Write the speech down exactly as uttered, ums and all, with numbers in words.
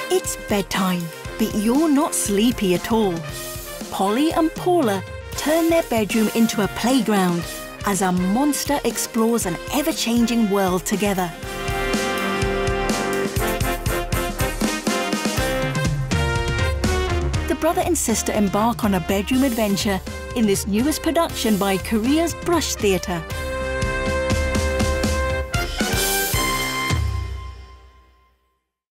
It's bedtime, but you're not sleepy at all. Poli and Pola turn their bedroom into a playground as a monster explores an ever-changing world together. The brother and sister embark on a bedroom adventure in this newest production by Korea's Brush Theatre.